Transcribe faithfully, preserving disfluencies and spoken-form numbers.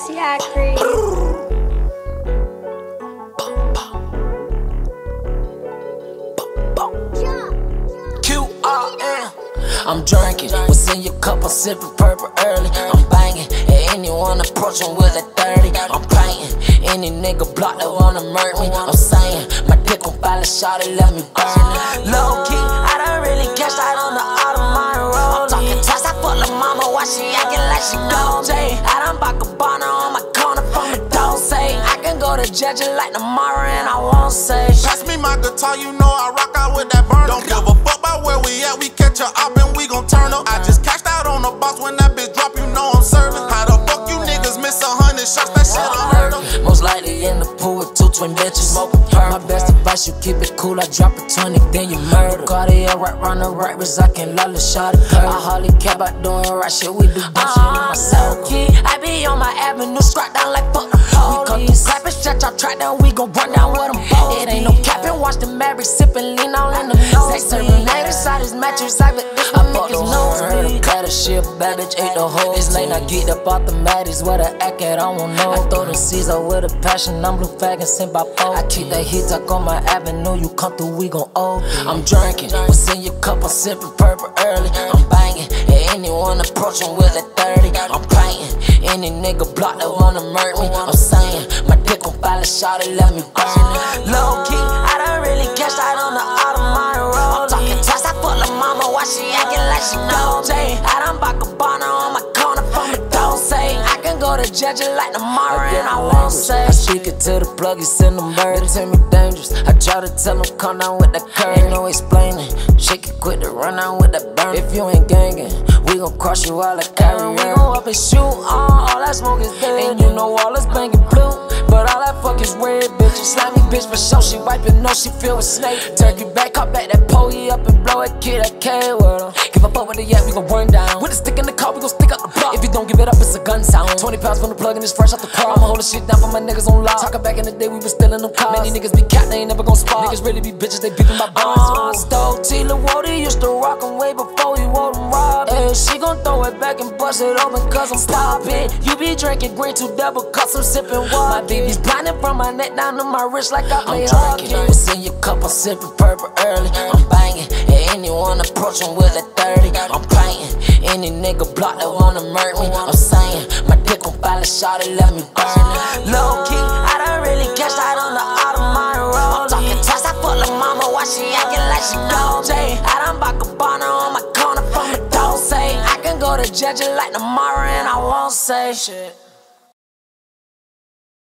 Siakri. Q R N. I'm drinking, what's in your cup? I'm sipping purple early. I'm banging, and anyone approaching with a thirty. I'm painting, any nigga block that wanna murder me. I'm saying, my dick on ballot shot it, let me burn it. Low key, I don't really catch that on the automatic road. I'm talking twice, I fuck the mama, why she acting like she know me? I done bought Gabbana on my corner from a don't say. I can go to judging like tomorrow and I won't say. Pass me my guitar, you know I rock out with that burner. Don't give a fuck about where we at, we catch a op and we gon' turn up. I just cashed out on the box when that bitch drop, you know I'm serving. How the fuck you niggas miss a hundred shots, that shit unheard of. Most likely in the pool with two twin bitches, smoking purple. My best advice, you keep it cool, I drop a twenty, then you murder. Cartier right round the right wrist, I can lolly shot it. I hardly care about doing right shit, we do dumb shit in my circle. I be on my avenue, scrap down like fuck the police. We come through clapping, stretch our track down, we gon' run down with them both. It ain't no capping, watch the Mary sippin', lean all in the nose. Serenade inside his mattress, I bet this I bought the nose. Heard him cut a shit, bad bitch ate the whole. It's late, I get up off the matties, where the act at, I won't know. I throw the Caesar with a passion, I'm blue fag and sent by four. I keep that heat tuck on my avenue, you come through, we gon' O D. I'm drinking, what's in your cup? I'm sipping purple early. I'm banging, and anyone approaching with a thirty. I'm painting, any nigga block that wanna murder me. I'm saying, my dick on ballot shot it, let me burn it. Low key, I don't really catch that on the automatic road. I'm talking twice, I fuck the mama, why she acting like she know me? I done bought Gabbana on my corner from a don't say. I can go to judging like tomorrow and I won't say. I speak it to the plug, you send them birds. They tell me dangerous, I try to tell them come down with that curve. Ain't no explaining, shake it quick to run down with that burn. If you ain't gangin', we gon' cross you all like carry. We gon' up and shoot, uh, all that smoke is dead. And you know all us bangin' blue, but all that fuck is red, bitch. You slimy bitch for sure, she wiping, know she feel with snake. Turkey back, caught back that pole, he up and blow it, kid, I can't with him. Give a fuck with the yak, we gon' burn down. With a stick in the car, we gon' stick up the block. If you don't give it up, it's a gun sound. twenty pounds from the plug and it's fresh off the car. I'ma hold the shit down for my niggas on lock. Talkin' back in the day, we was still in them cars. Many niggas be cat, they ain't never gon' spot. Niggas really be bitches, they beefin' by bonds. Uh, Stole Tila Woody, used to rock him way before he wore them rob. Hey, she gon' throw it back and bust it open cause I'm stopping. You be drinking green, two double cups, I'm sippin' water. My baby's blinded from my neck down to my wrist like I play hockey. I'm drinking, what's in your cup? I'm sippin' purple early. I'm banging, and anyone approaching with a thirty. I'm painting, any nigga block that wanna murder me. I'm saying, my dick on ballot shot it, let me burn it. Low key, I don't really catch that on the automatic road. I'm talking twice, I fuck the mama, why she acting like she know me? I done bought Gabbana on my corner from a don't say. I can go to judging like tomorrow and I won't say shit.